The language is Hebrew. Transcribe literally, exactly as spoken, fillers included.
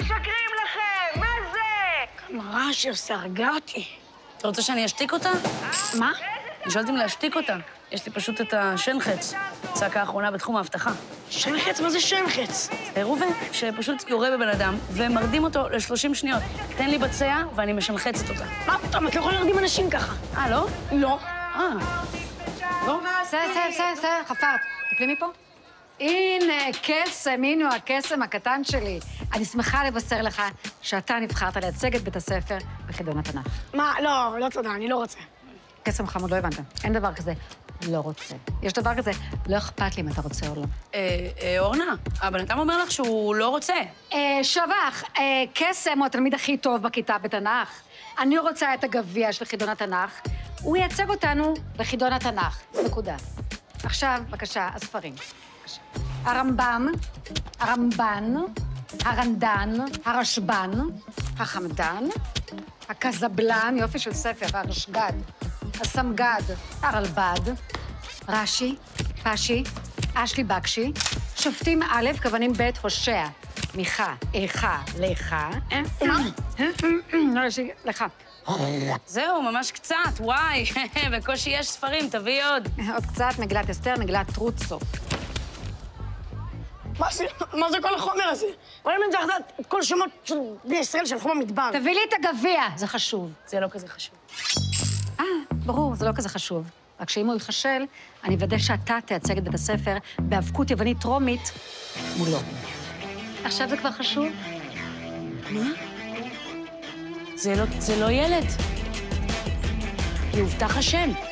משקרים לכם? מה זה? כמה רעש היא עושה, הרגה אותי. אתה רוצה שאני אשתיק אותה? מה? אני שואלת אם להשתיק אותה. יש לי פשוט את השן-חץ, צעקה האחרונה בתחום ההבטחה. שן-חץ? מה זה שן-חץ? ראובן, שפשוט יורה בבן אדם ומרדים אותו ל-שלושים שניות. תן לי בצע ואני משנחצת אותה. מה פתאום? את לא יכולה להרדים אנשים ככה. אה, לא? לא. אה. לא? בסדר, בסדר, בסדר, בסדר, חפרת. תקלי מפה. הנה, קסם, הנה הקסם הקטן שלי. אני שמחה לבשר לך שאתה נבחרת לייצג את בית הספר בחידון התנ"ך. מה? לא, לא תודה, אני לא רוצה. קסם חמוד, לא הבנת. אין דבר כזה, לא רוצה. יש דבר כזה, לא אכפת לי אם אתה רוצה או לא. אה, אה, אורנה, הבן אדם אומר לך שהוא לא רוצה. אה, שבח, אה, קסם הוא התלמיד הכי טוב בכיתה בתנ"ך. אני רוצה את הגביע של חידון התנ"ך. הוא ייצג אותנו בחידון התנ"ך. נקודה. עכשיו, בבקשה, הספרים. בבקשה. הרמב"ם, הרמב"ן, הרנד"ן, הרשב"ן, החמדן, הקזבלן, יופי של ספר, הרשג"ד, הסמג"ד, הרלב"ד, רש"י, פש"י, אשלי בקשי, שופטים א', כוונים ב', הושע, מיכה, איכה, לך, לא, יש לי, לך. זהו, ממש קצת, וואי, בקושי יש ספרים, תביא עוד. עוד קצת, מגילת אסתר, מגילת טרוצו. מה זה, מה זה כל החומר הזה? אבל אם אני צריך לדעת את כל שמות של בני ישראל שהלכו במדבר. תביא לי את הגביע, זה חשוב. זה לא כזה חשוב. אה, ברור, זה לא כזה חשוב. רק שאם הוא ייחשל, אני אוודא שאתה תייצג את בית הספר באבקות יוונית טרומית מולו. עכשיו זה כבר חשוב? מה? זה לא, זה לא ילד. יובטח השם.